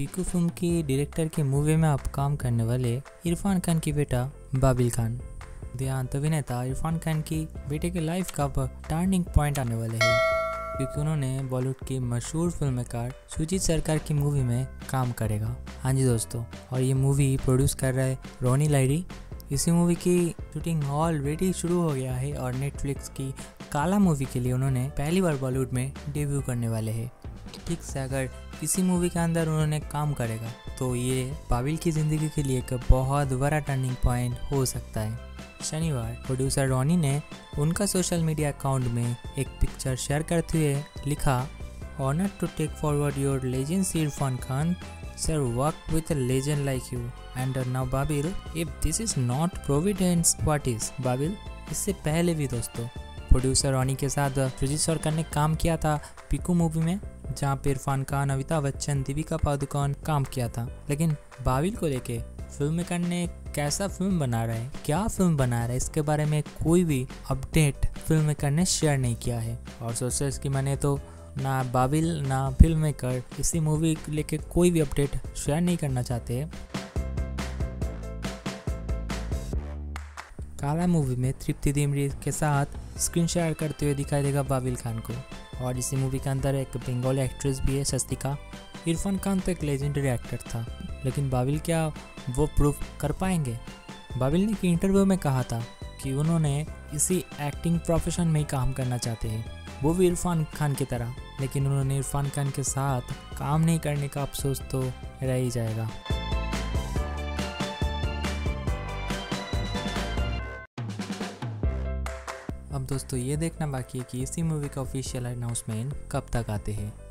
Piku film की director की movie में अब काम करने वाले इरफान खान की बेटा बाबिल खान। देहांत अभिनेता इरफान खान की बेटे के लाइफ का अब टर्निंग पॉइंट आने वाले हैं, क्योंकि उन्होंने बॉलीवुड की मशहूर फिल्मकार सुजीत सरकार की मूवी में काम करेगा। हाँ जी दोस्तों, और ये मूवी प्रोड्यूस कर रहा है रोनी लाहिड़ी। इसी मूवी की शूटिंग ऑलरेडी शुरू हो गया है और नेटफ्लिक्स की काला मूवी के लिए उन्होंने पहली बार बॉलीवुड में डेब्यू करने वाले हैं। ठीक से अगर किसी मूवी के अंदर उन्होंने काम करेगा तो ये बाबिल की ज़िंदगी के लिए एक बहुत बड़ा टर्निंग पॉइंट हो सकता है। शनिवार प्रोड्यूसर रोनी ने उनका सोशल मीडिया अकाउंट में एक पिक्चर शेयर करते हुए लिखा, honour to take forward your legend Irfan Khan, sir work with a legend like you and now Babil, if this is not providence what is Babil. इससे पहले भी दोस्तों प्रोड्यूसर रोनी के साथ सुजीत सरकार ने काम किया था पीकू मूवी में, जहाँ पे इरफान खान, अमिताभ बच्चन, दीपिका पादुकोण काम किया था। लेकिन बाबिल को लेके फिल्म मेकर ने कैसा फिल्म बना रहा है, क्या फिल्म बना रहा है, इसके बारे में कोई भी अपडेट फिल्म मेकर ने शेयर नहीं किया है। और सोर्सेस की माने तो ना बाबिल ना फिल्म मेकर इसी मूवी को लेके कोई भी अपडेट शेयर नहीं करना चाहते हैं। काला मूवी में तृप्ति डिमरी के साथ स्क्रीन शेयर करते हुए दिखाई देगा बाबिल खान को, और इसी मूवी के अंदर एक बंगाली एक्ट्रेस भी है स्वस्तिका। इरफान खान तो एक लेजेंडरी एक्टर था, लेकिन बाबिल क्या वो प्रूव कर पाएंगे? बाबिल ने एक इंटरव्यू में कहा था कि उन्होंने इसी एक्टिंग प्रोफेशन में ही काम करना चाहते हैं, वो भी इरफान खान की तरह, लेकिन उन्होंने इरफान खान के साथ काम नहीं करने का अफसोस तो रह ही जाएगा। अब दोस्तों ये देखना बाकी है कि इसी मूवी का ऑफिशियल अनाउंसमेंट कब तक आते हैं।